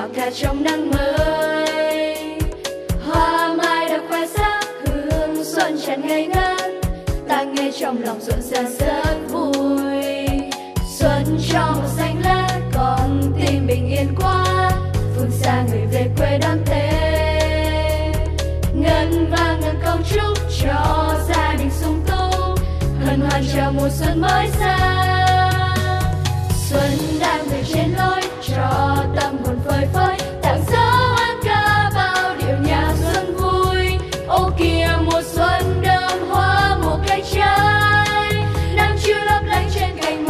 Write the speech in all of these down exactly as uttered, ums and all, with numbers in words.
hoa cà trong nắng mới. Hoa mai đã khoe sắc hương xuân tràn ngây ngất, ta nghe trong lòng rộn ràng rất vui. Xuân cho màu xanh lá con tim bình yên quá, phương xa người về quê đón Tết. Ngân vang ngân câu chúc cho gia đình sung túc, hân hoan chào mùa xuân mới sang. Xuân đang về trên lối cho tâm hồn phơi phới, tặng dấu hát ca bao điệu nhạc xuân vui. Ô kìa mùa xuân đơm hoa mùa cây trái, nắng chiều lấp lánh trên cành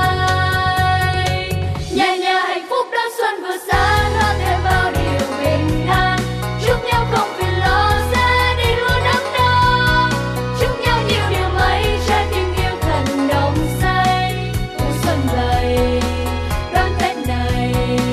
mai. Nhà nhà hạnh phúc đón xuân vừa sang, hơn thêm bao điều bình an. Chúc nhau không phiền lo sẽ đi luôn đắm đo, chúc nhau nhiều điều may trái tim yêu thần nồng say. Mùa xuân về đón Tết này,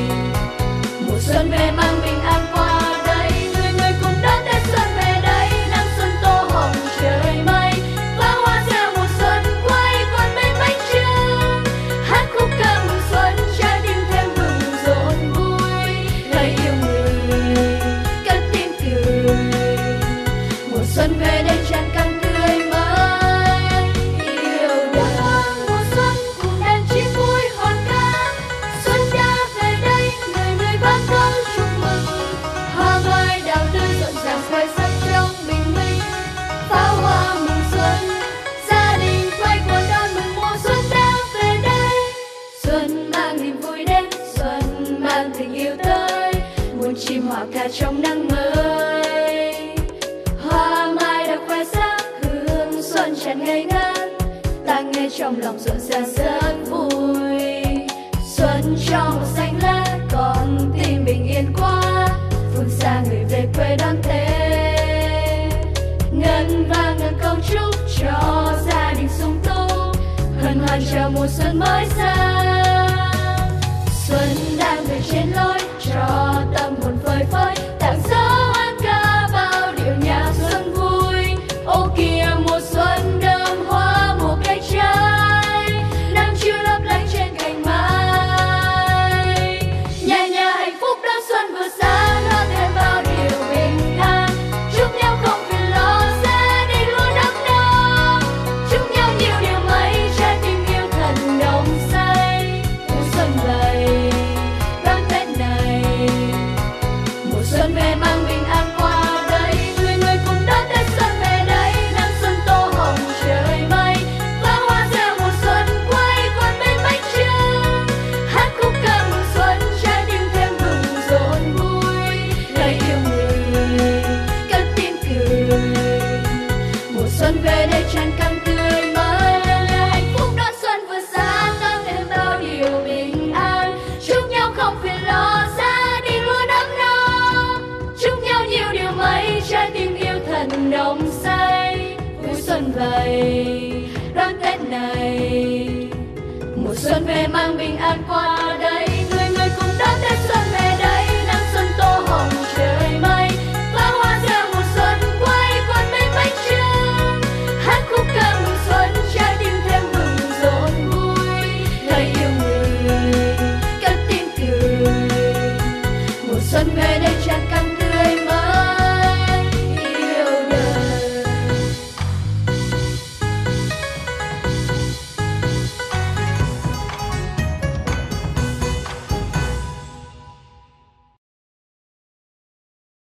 mùa xuân về mang bình an qua đây. Người người cùng đón Tết xuân về đây, nắng xuân tô hồng trời mây. Pháo hoa reo mùa xuân quay quần bên bánh trưng, hát khúc ca mừng xuân trái tim thêm mừng rộn vui. Lời yêu người cất tiếng cười, mùa xuân về đây tràn căng tươi mới. Yêu đời mùa xuân cùng đàn chim vui hòn ca, xuân đã về đây người người vang câu chúc mừng. Hoa mai đào tươi rộn ràng khoe sắc trong bình minh, pháo hoa mừng xuân gia đình quay quần đón mừng mùa xuân đã về đây. Xuân mang niềm vui đến, xuân mang tình yêu tới, muôn chim hòa ca trong nắng mới. Hoa mai đã khoe sắc hương xuân tràn ngây ngất, ta nghe trong lòng rộn ràng rất vui. Xuân cho màu xanh lá con tim bình yên quá, phương xa người về quê đón Tết. Ngân vang ngân câu chúc cho gia đình sung túc, hân hoan chào mùa xuân mới sang. Xuân đang về trên lối cho tâm hồn phơi phới, tặng dấu hát ca bao điệu nhạc xuân vui. Ô kìa mùa xuân đơm hoa mùa cây trái, nắng chiều lấp lánh trên cành mai. Nhà nhà hạnh phúc đón xuân vừa sang, hơn thêm bao điều bình an. Chúc nhau không phiền lo sẽ đi luôn đắm đo, chúc nhau nhiều điều may trái tim yêu thần nồng say. Mùa xuân về đón Tết này, mùa xuân về mang bình an qua đây. Người người cùng đón Tết xuân về đây, nắng xuân tô hồng trời mây. Pháo hoa reo mùa xuân quay quần bên bánh trưng, hát khúc ca mừng xuân trái tim thêm mừng rộn vui. Lời yêu người cất tiếng cười, mùa xuân về đây tràn căng tươi mới. Hạnh phúc đón xuân vừa sang, đón thêm bao điều bình an. Chúc nhau không phiền lo sẽ đi luôn đắm đo, chúc nhau nhiều điều may trái tim yêu thần nồng say. Vui xuân về đón Tết này, mùa xuân về mang bình an qua